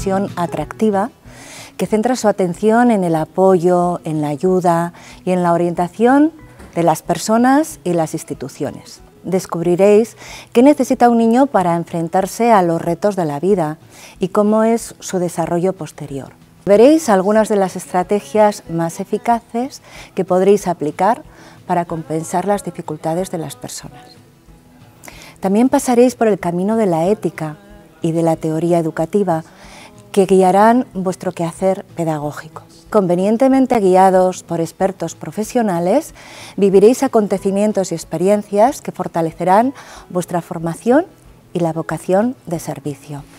profesión atractiva que centra su atención en el apoyo, en la ayuda y en la orientación de las personas y las instituciones. Descubriréis qué necesita un niño para enfrentarse a los retos de la vida y cómo es su desarrollo posterior. Veréis algunas de las estrategias más eficaces que podréis aplicar para compensar las dificultades de las personas. También pasaréis por el camino de la ética y de la teoría educativa que guiarán vuestro quehacer pedagógico. Convenientemente guiados por expertos profesionales, viviréis acontecimientos y experiencias que fortalecerán vuestra formación y la vocación de servicio.